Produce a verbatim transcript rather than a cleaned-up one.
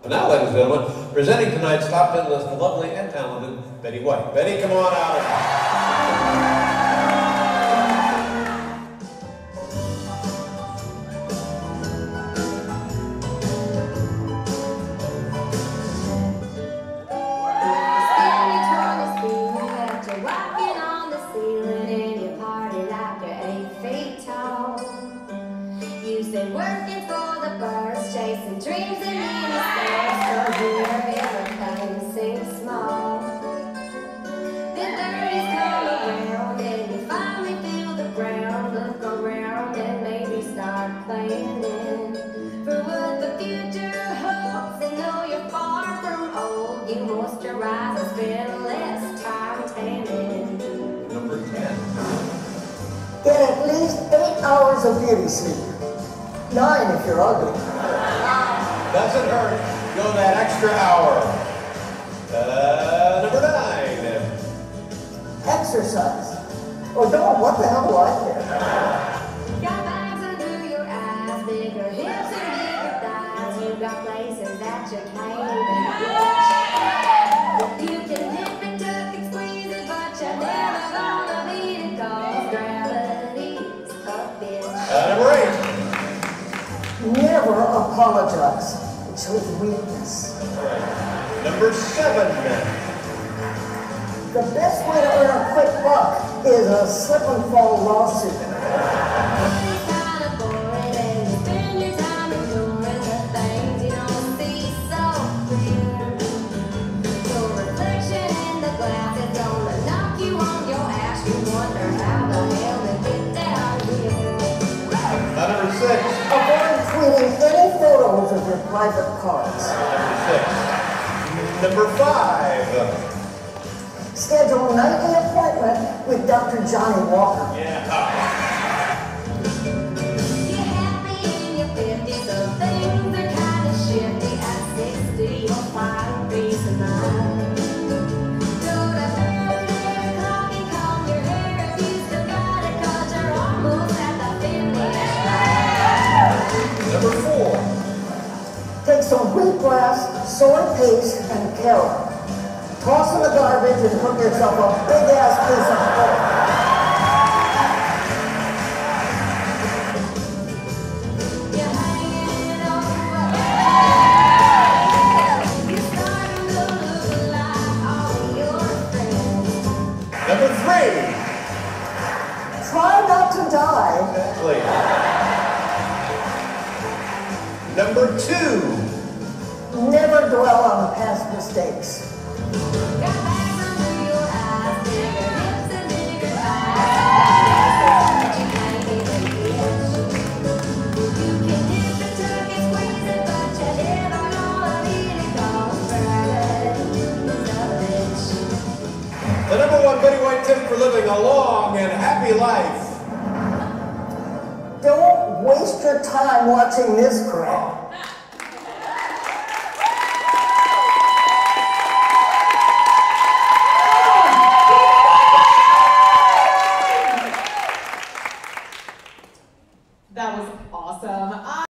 And now, ladies and gentlemen, presenting tonight's top ten list, the lovely and talented Betty White. Betty, come on out. You've been working for the birds, chasing dreams and many stars, so here everything seems small. Then birdies come around and you finally feel the ground. Look around and maybe start planning for what the future holds. And though you're far from old, you moisturize and spend less time tanning. Number ten. Get at least eight hours of beauty sleep. Nine if you're ugly. Doesn't hurt. Go that extra hour. Uh, number nine. Exercise. Oh, don't. What the hell do I care? Got bags under your eyes, bigger hips and bigger thighs. You got places that you can't even reach. You can nip and tuck and squeeze it, but you're never gonna beat it, 'cause gravity's a bitch. Uh, number eight. Never apologize. It shows weakness. Number seven. The best way to earn a quick buck is a slip and fall lawsuit. It's kinda boring and you spend your time ignoring the things you don't see so clear. Your reflection in the glass is gonna knock you on your ass. You wonder how the hell to get down here. Uh, number six. Avoid tweeting any photos of your private cars. Number six. Number five. Schedule a nightly appointment with Doctor Johnny Walker. Yeah. You're happy in your fifties, so things are kinda shifty. At sixty, you'll find peace of mind. Go to bed at eight o'clock and comb your hair if you still got it, 'cause you're almost at the finish line. Number four. Take some wheatgrass, soy paste, and carrot. Toss in the garbage and cook yourself a big-ass piece of pork. You're hanging over. You're starting to look like all your friends. Number three. Try not to die. Exactly. Number two. Never dwell on past mistakes. Got bags under your eyes, bigger hips and bigger thighs. But you can't even reach. You can dip and tuck and squeeze it, but you're never gonna beat it, 'cause gravity's a bitch. The number one Betty White tip for living a long and happy life. Don't waste your time watching this crap. That was awesome.